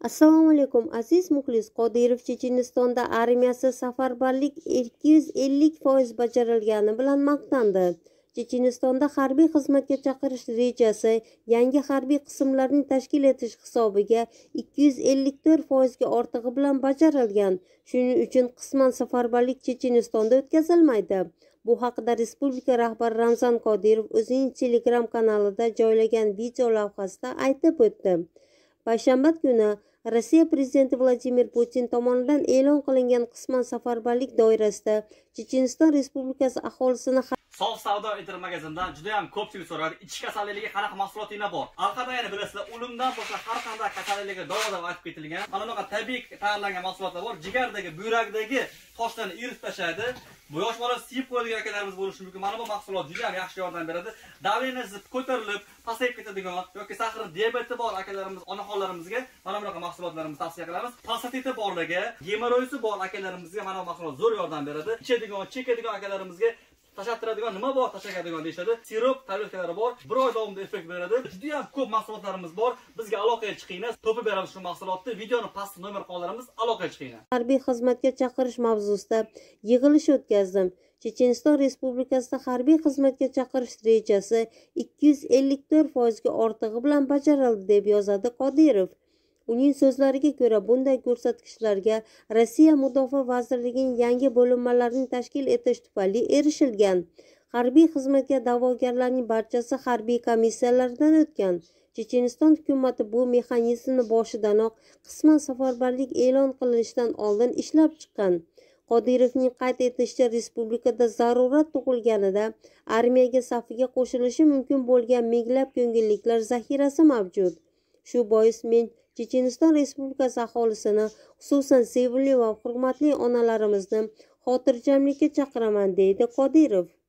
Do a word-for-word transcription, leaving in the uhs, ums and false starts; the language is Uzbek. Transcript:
Assalomu alaykum aziz muxlis. Qodirov Chechenistonda armiyasi safarbarlik ikki yuz ellik foiz bajarilgani bilan maqtandi. Chechenistonda harbiy xizmatga chaqirish rejasi yangi harbiy qismlarni tashkil etish hisobiga ikki yuz ellik to'rt foizga ortig'i bilan bajarilgan. Shuning uchun qisman safarbarlik Chechenistonda o'tkazilmaydi. Bu haqida respublika rahbari Ramzan Qodirov o'zining Telegram kanalida joylagan video lavhasida aytib o'tdi. Payshanba kuni Rossiya prezidenti Vladimir Putin tomonidan e'lon qilingan qisman safarbarlik doirasida Checheniston Respublikasi aholisini Sof savdo internet magazindan juda ham ko'pchilik so'radi, ichki kasalligiga qanaqa mahsulotlar bor. Orqada yana bilasizlar, o'limdan boshqa har qanday kasallikga davo aytib ketilgan. Mana bunaqa tabiiy tayyorlangan mahsulotlar bor. Jigardagi, buyrakdagi toshlarni irib tashlaydi. Bu yosh bola siyib qo'yadigan akalarimiz bo'lishi mumkin. Mana bu mahsulot juda ham yaxshi yordam beradi. Davlengiz ko'tarilib, pasayib ketadigan yoki sahar diabeti bor akalarimiz, onaxonlarimizga mana bunaqa mahsulotlarimizni tavsiya qilamiz. Prostati borlarga, gemoroyisi bor akalarimizga mana bu mahsulot zo'r yordam beradi. Ichadigan, chekadigan akalarimizga tashattiradigan nima bor, tashlaydigan deyishadi. Sirop, tabletkalari bor. Bir oy davomida effekt beradi. Juda ham ko'p mahsulotlarimiz bor. Bizga aloqaga chiqinglar. Topib beramiz shu mahsulotni. Videoni pastda nomer qoldiramiz. Aloqaga chiqinglar. Harbiy xizmatga chaqirish mavzusida yig'ilish o'tkazdim. Checheniston Respublikasida harbiy xizmatga chaqirish rejasi ikki yuz ellik to'rt foizga ortig'i bilan bajarildi deb yozadi Qodirov. Uning so'zlariga ko'ra, bunday ko'rsatkichlarga Rossiya Mudofaa vazirligining yangi bo'linmalarini tashkil etish tufayli erishilgan. Harbiy xizmatga da'vogarlarning barchasi harbiy komissiyalardan o'tgan. Checheniston hukumati bu mexanizmni boshidanoq qisman safarbarlik e'lon qilinishidan oldin ishlab chiqqan. Qodirovning qayd etishicha, respublikada zarurat tug'ilganida armiyaga safiga qo'shilishi mumkin bo'lgan minglab ko'ngilliklar zaxirasi mavjud. Shu bois men Checheniston Respublikasi aholisini, xususan sevimli va hurmatli onalarimizni xotirjamlikka chaqiraman, deydi Qodirov.